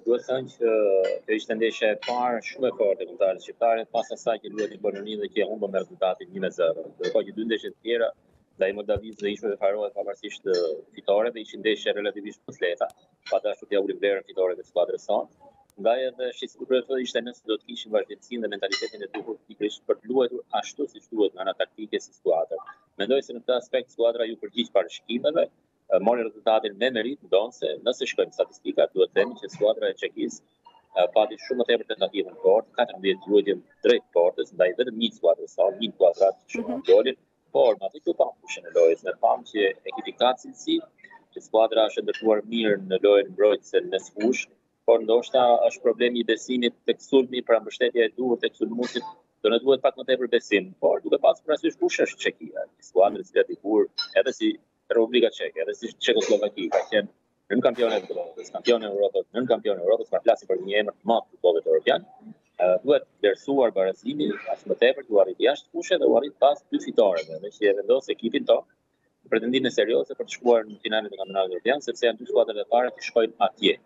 duhet thënë që kjo ishte ndeshja e parë shumë e fortë e kombëtarëve shqiptarë, pas asaj që luajti Bolonia dhe që humbën me rezultatin 1-0. Ndërkohë që dy ndeshje të tjera ndaj Moldavisë dhe ishte Faroe pavarësisht fitoreve ishin ndeshje relativisht më të lehta, pa dashur t'ia ulim vlerën fitore të skuadrës sonë. Nga edhe shqetësues ishte nëse do të kishin vazhdimsinë dhe mentalitetin e duhur pikërisht për të luajtur ashtu siç duhet nga ana taktike si skuadër. Mendoj se në këtë aspekt skuadra ju përgjigj parashikimeve, mori rezultatin me merit, ndonse nëse shkojmë statistikat duhet të themi që skuadra e Çekisë pati shumë më tepër tentativa në portë, 14 luajtje drejt portës, ndaj vetëm një skuadrë sonë, një kuadrat shumë golin, por aty këtu pa fushën e lojës, ne pam që ekipi ka cilësi, që skuadra është ndërtuar mirë në lojën mbrojtëse mes fushë, por ndoshta është problemi i besimit tek sulmi, pra mbështetja e duhur tek sulmuesit, do ne duhet pak më tepër besim, por duke pasur parasysh kush është Çekia, skuadra e cila dikur edhe si Republika Çeke, edhe si Çekoslovakia ka qenë nën kampionë të Evropës, kampionë e Evropës, nën kampionë e Evropës, pra flasim për një emër të madh të futbollit evropian. Duhet vlerësuar barazimi as më tepër, u arrit jashtë fushës dhe u arrit pas dy fitoreve, dhe që e vendos ekipin tonë pretendimin serioze për të shkuar në finalen e kampionatit evropian, sepse janë dy skuadrat e para që shkojnë atje.